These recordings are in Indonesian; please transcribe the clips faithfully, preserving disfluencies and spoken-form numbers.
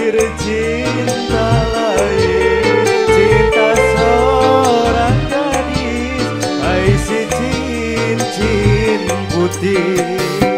Air cinta lain, cinta seorang gadis, hai si cincin putih.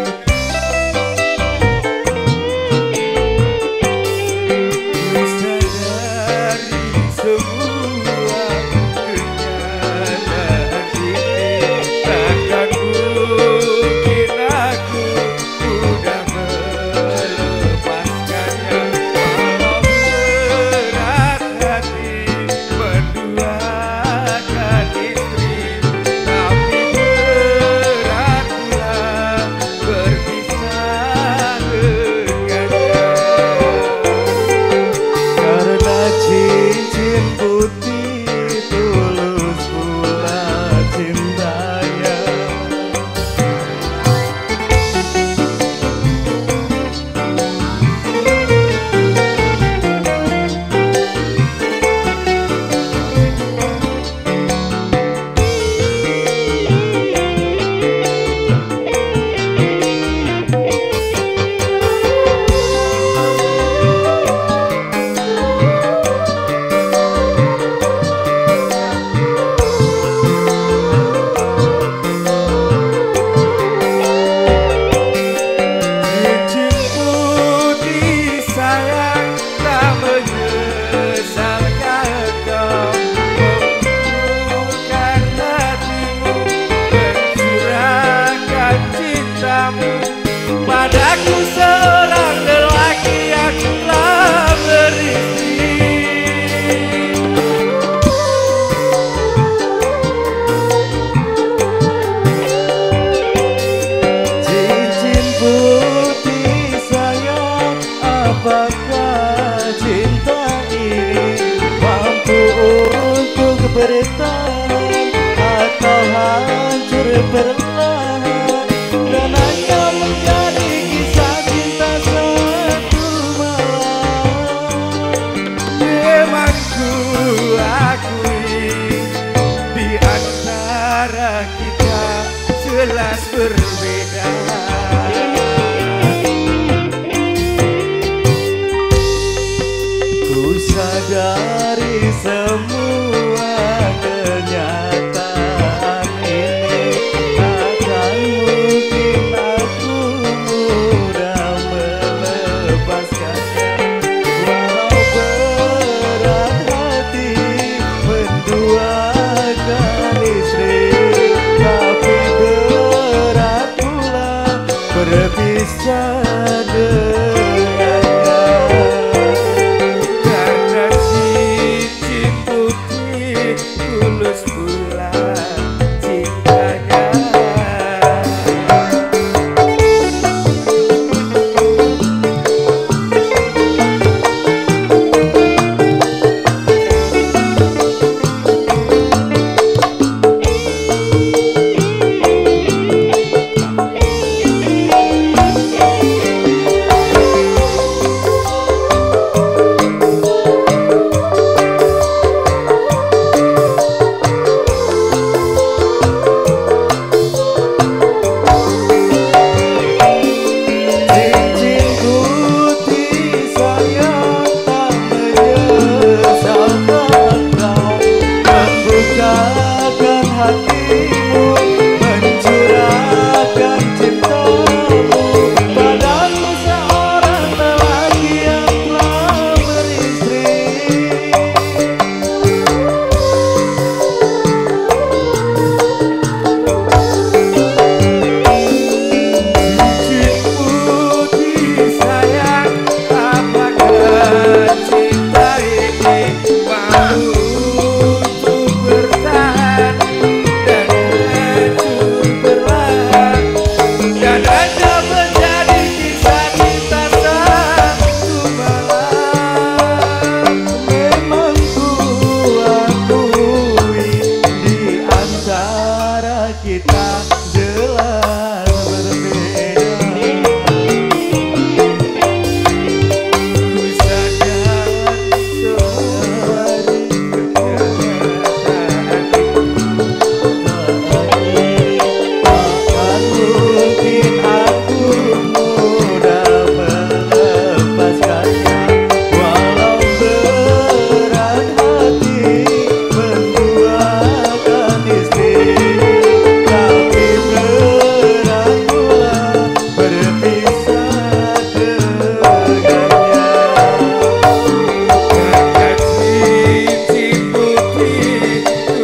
Padaku seorang lelaki yang telah beristri. Cincin putih sayang, apakah cinta ini mampu untuk bertahan atau hancur perlahan? Dan hanya menjadi kisah cinta satu malam. Memang ku akui di antara kita jelas berbeda. Ku sadari semua kenyataan ini takkan mungkin aku mudah melepaskannya. Walau berat hati menduakan istri, tapi berat pula berpisah dengannya. Karena cincin putih tulus pula cintanya.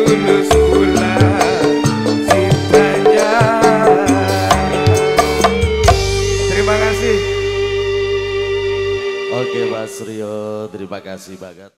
tulus pula cintanya. Terima kasih. Oke Mas Rio, terima kasih banget.